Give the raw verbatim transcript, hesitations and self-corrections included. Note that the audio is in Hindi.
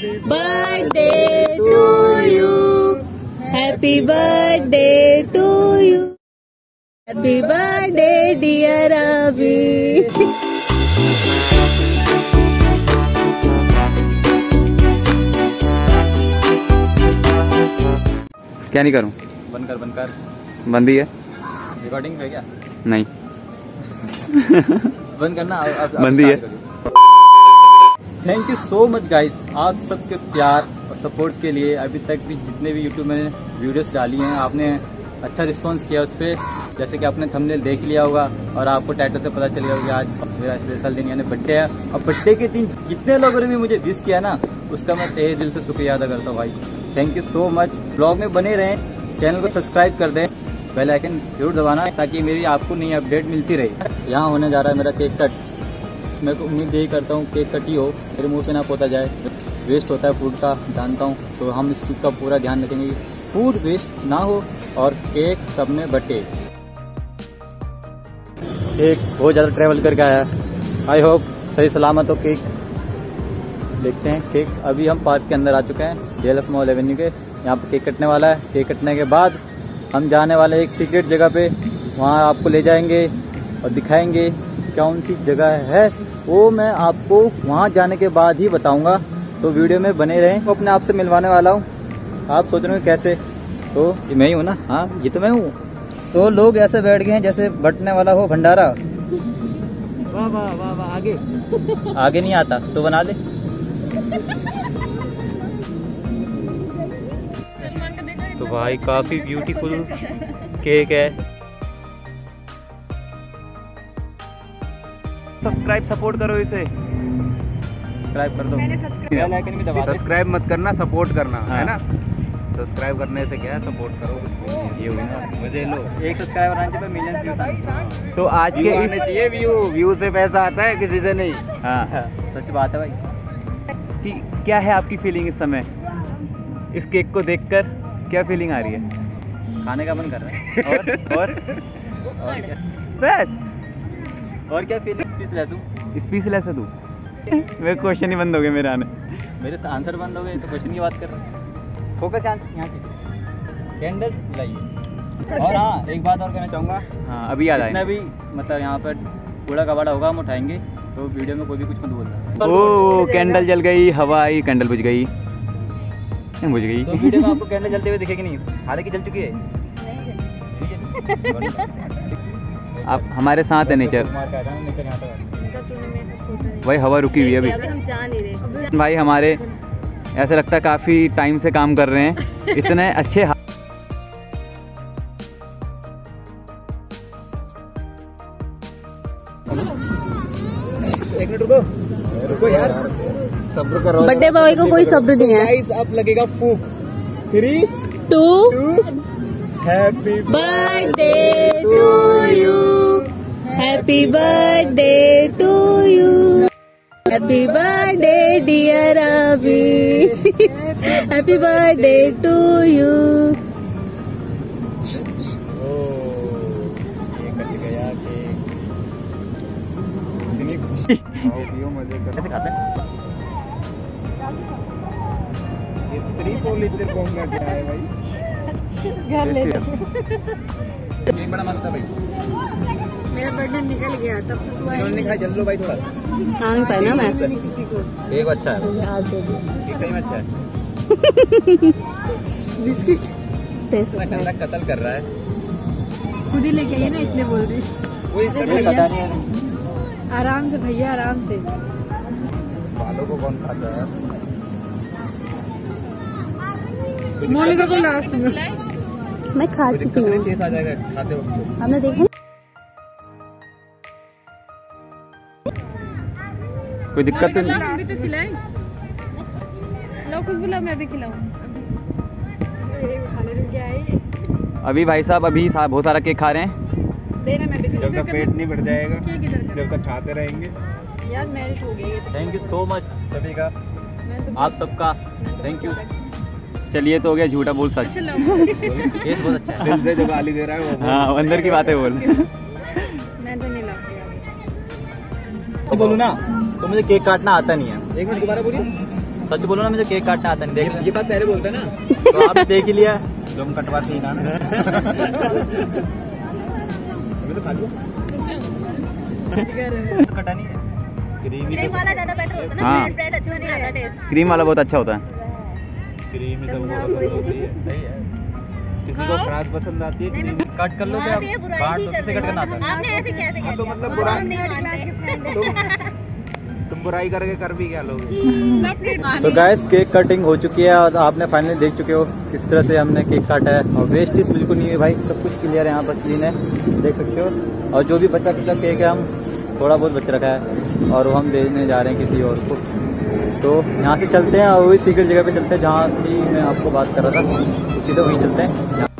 Birthday to you, happy birthday to you, happy birthday dear Abhi. क्या नहीं करूं? बंद कर बंद कर। बंद ही है। रिकॉर्डिंग पे क्या? नहीं बंद करना। अब बंद ही है। Thank you so much guys, आप सबके प्यार और सपोर्ट के लिए। अभी तक भी जितने भी यूट्यूब में वीडियोस डाली हैं आपने अच्छा रिस्पांस किया उस पर। जैसे कि आपने थंबनेल देख लिया होगा और आपको टाइटल से पता चल गया होगा आज मेरा स्पेशल दिन यानी बर्थडे है। और बर्थडे के दिन जितने लोगों ने भी मुझे विश किया ना, उसका मैं तहे दिल से शुक्रिया अदा करता हूँ भाई। Thank you so much. Blog में बने रहें, चैनल को सब्सक्राइब कर दें, बेल आइकन जरूर दबाना ताकि मेरी आपको नई अपडेट मिलती रहे। यहाँ होने जा रहा है मेरा केक कट। मैं तो उम्मीद यही करता हूँ केक कट ही हो, मेरे मुंह पे ना पोता जाए। वेस्ट होता है फूड का, जानता हूँ, तो हम इस चीज़ का पूरा ध्यान रखेंगे कि फूड वेस्ट ना हो और केक सब में बटे। केक बहुत ज़्यादा ट्रैवल करके आया है, आई होप सही सलामत हो केक। देखते हैं केक। अभी हम पार्क के अंदर आ चुके हैं, डेलफ मॉल एवेन्यू के। यहाँ पर केक कटने वाला है। केक कटने के बाद हम जाने वाले एक सीक्रेट जगह पे, वहाँ आपको ले जाएंगे और दिखाएंगे कौन सी जगह है, वो मैं आपको वहाँ जाने के बाद ही बताऊंगा। तो वीडियो में बने रहें। तो अपने आप से मिलवाने वाला हूँ। आप सोच रहे हो कैसे, तो ये मैं ही हूँ ना। हाँ ये तो मैं हूँ। तो लोग ऐसे बैठ गए हैं जैसे बटने वाला हो भंडारा। वाह वाह वाह वाह। आगे आगे नहीं आता तो बना ले। तो भाई काफी ब्यूटीफुल केक है। सब्सक्राइब सपोर्ट करो इसे। सब्सक्राइब कर दो। बेल आइकन भी दबा दो। सब्सक्राइब मत करना, सपोर्ट करना। हाँ। है ना? सब्सक्राइब करने से क्या है, सपोर्ट करो। ये हो गया, मुझे लो। एक सब्सक्राइबर आने पे मिलियंस व्यूज आने। तो आज के आने चाहिए व्यू। व्यू से पैसा आता है, किसी से नहीं। हाँ, सच बात है भाई। कि क्या है आपकी फीलिंग इस समय, इस केक को देखकर क्या फीलिंग आ रही है? खाने का मन कर रहा है। और और और क्या? बस और क्या फीलिंग? स्पीचलेस हूँ। स्पीचलेस है तू। मेरे क्वेश्चन ही बंद हो गए मेरे आने। मेरे से आंसर बंद हो गए तो क्वेश्चन की बात कर रहे हैं। फोकस यहाँ की कैंडल्स लाइए। और हाँ एक बात और कहना चाहूँगा। हाँ अभी याद जितना आया। भी मतलब यहाँ पर कूड़ा कबाड़ा होगा हम उठाएंगे, तो वीडियो में कोई भी कुछ मत बोलना। ओ कैंडल जल गई, हवा आई, कैंडल बुझ गई। बुझ गई। तो वीडियो में आपको कैंडल जलते हुए दिखेगी नहीं, हालांकि जल चुकी है। आप हमारे साथ है नेचर। नेचर यहाँ तक भाई हवा रुकी हुई है अभी। हम जा नहीं रहे भाई हमारे ऐसा लगता है काफी टाइम से काम कर रहे हैं, इतने अच्छे। एक मिनट रुको रुको यार, सब्र करो। बर्थडे बॉय को कोई सब्र नहीं है। गाइस अब लगेगा फूक। Three two happy birthday to you, happy birthday to you, happy birthday dear Abhi, happy birthday to you. ये कट गया केक। इतनी खुशी। आओ पियो मजे करो। कैसे खाते हैं? ये त्रिपोलित्र पोंगा क्या है भाई? घर ले केक बड़ा मस्त है भाई। मेरा बर्थडे निकल गया तब तो तू इन्होंने नहीं खाया, जल लो भाई थोड़ा। हाँ नहीं पाया ना मैं किसी को एक अच्छा है। आज दे दो केक सही में अच्छा है। बिस्किट टेस्ट इतना ठंडा कत्ल कर रहा है। खुद ही लेके आइए ना, इसलिए बोल रही। वो इसका भैया। पता नहीं है। आराम से भैया, आराम से। बालों को कौन खाता है? मोनिका को लास्ट में मैं खा कोई चुकी दिक्कत नहीं, हूँ। फेस आ जाएगा खाते वक्त। हमने देखा कोई दिक्कत तो नहीं। हम भी तो खिलाएं। लो कुछ बुला, मैं भी खिलाऊं। खाने रुक गया है। अभी भाई साहब अभी सा, बहुत सारा केक खा रहे हैं। देना, मैं भी जब तक पेट नहीं भर जाएगा, केक इधर कर। जब तक खाते रहेंगे। यार मेल्ट हो गया। थैंक यू सो मच सभी का, मैं तो आप सबका थैंक यू। चलिए तो हो गया झूठा बोल सच। चलो। केस बहुत अच्छा है। दिल से जो गाली दे रहा है वो हाँ अंदर की बातें बोल। मैं तो नहीं लाऊंगी यार। बोलूँ ना तो मुझे केक काटना आता नहीं है। एक मिनट दोबारा बोलिए। सच बोलो ना, मुझे केक काटना आता नहीं। देख ये बात पहले बोलते ना, तो आप देख ही लिया। तुम कटवाती ना तो खा लिया। कटा नहीं है। क्रीमी क्रीम वाला ज्यादा बेटर होता है ना, हाँ। ब्रेड ब्रेड अच्छा नहीं आता टेस्ट। क्रीम वाला बहुत अच्छा होता है। क्रीमी सबको पसंद होती है। सही है। किसी को फ्रांस पसंद आती है, क्रीमी कट कर लो क्या? आप ये बुराई काट भी तो कर किसे रहे कट करना आता है? हो। आपने ऐसे कैसे हाँ, कर तो दिया? मतलब बुरा- हम नहीं मानते। तुम बुराई करके कर भी क्या लोगे? तो गाइस केक कटिंग हो चुकी है और आपने फाइनली देख चुके हो किस तरह से हमने केक काटा है। और वेस्टेज बिल्कुल नहीं है भाई, सब कुछ क्लियर है, यहाँ पर क्लीन है, देख सकते हो। और जो भी बचा खुचा केक है, हम थोड़ा बहुत बच रखा है और वो हम देने जा रहे हैं किसी और को। तो यहाँ से चलते हैं और वही सीक्रेट जगह पे चलते हैं जहाँ की मैं आपको बात कर रहा था, सीधे वहीं चलते हैं।